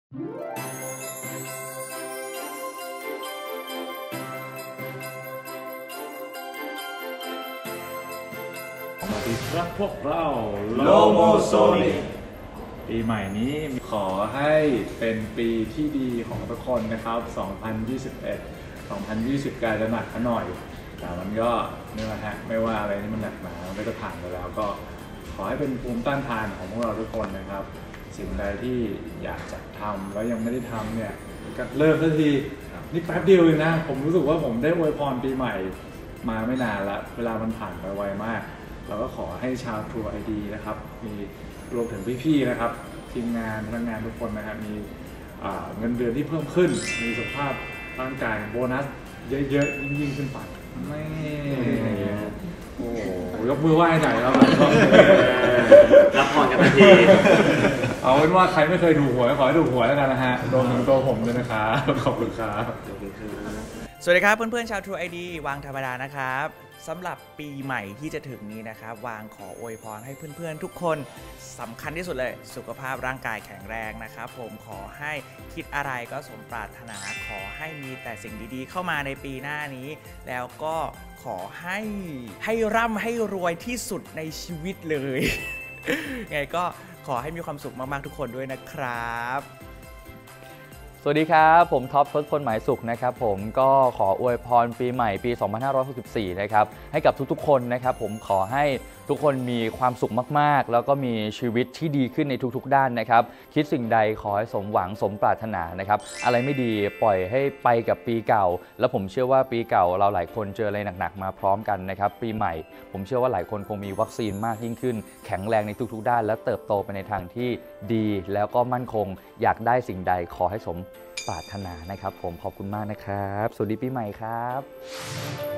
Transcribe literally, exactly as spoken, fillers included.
สวัสดีครับพวกเราโลโมโซนิกปีใหม่นี้ขอให้เป็นปีที่ดีของทุกคนนะครับ สองพันยี่สิบเอ็ด สองพันยี่สิบ กลายจะหนักหน่อยแต่มันก็นี่แหละฮะไม่ว่าอะไรที่มันหนักหนามันก็จะผ่านไปแล้วก็ขอให้เป็นภูมิต้านทานของพวกเราทุกคนนะครับสิ่งใดที่อยากจะทำแล้วยังไม่ได้ทำเนี่ยก็เริ่มสักทีนี่แป๊บเดียวเองนะผมรู้สึกว่าผมได้อวยพรปีใหม่มาไม่นานละเวลามันผ่านไปไวมากเราก็ขอให้ชาวทัวร์ไอดีนะครับมีรวมถึงพี่ๆนะครับทีมงานพนักงานทุกคนนะครับมีเงินเดือนที่เพิ่มขึ้นมีสุขภาพร่างกายโบนัสเยอะๆยิ่งๆขึ้นไปไม่โอ้ยกมือไหว้หน่อยครับรับพรกันทันทีเอาเป็นว่าใครไม่เคยถูกหวยขอให้ถูกหวยแล้วกันนะฮะรวมถึงตัวผมด้วยนะครับขอบคุณครับสวัสดีครับเพื่อนๆชาวทัวร์ไอดีวางธรรมดานะครับสำหรับปีใหม่ที่จะถึงนี้นะครับวางขออวยพรให้เพื่อนๆทุกคนสำคัญที่สุดเลยสุขภาพร่างกายแข็งแรงนะครับผมขอให้คิดอะไรก็สมปรารถนาขอให้มีแต่สิ่งดีๆเข้ามาในปีหน้านี้แล้วก็ขอให้ให้ร่ำให้รวยที่สุดในชีวิตเลยไงก็ขอให้มีความสุขมากๆทุกคนด้วยนะครับสวัสดีครับผมท็อปทศพลหมายสุขนะครับผมก็ขออวยพรปีใหม่ปีสองพันห้าร้อยหกสิบสี่นะครับให้กับทุกๆคนนะครับผมขอให้ทุกคนมีความสุขมากๆแล้วก็มีชีวิตที่ดีขึ้นในทุกๆด้านนะครับคิดสิ่งใดขอให้สมหวังสมปรารถนานะครับอะไรไม่ดีปล่อยให้ไปกับปีเก่าแล้วผมเชื่อว่าปีเก่าเราหลายคนเจออะไรหนักๆมาพร้อมกันนะครับปีใหม่ผมเชื่อว่าหลายคนคงมีวัคซีนมากยิ่งขึ้นแข็งแรงในทุกๆด้านและเติบโตไปในทางที่ดีแล้วก็มั่นคงอยากได้สิ่งใดขอให้สมปรารถนานะครับผมขอบคุณมากนะครับสวัสดีปีใหม่ครับ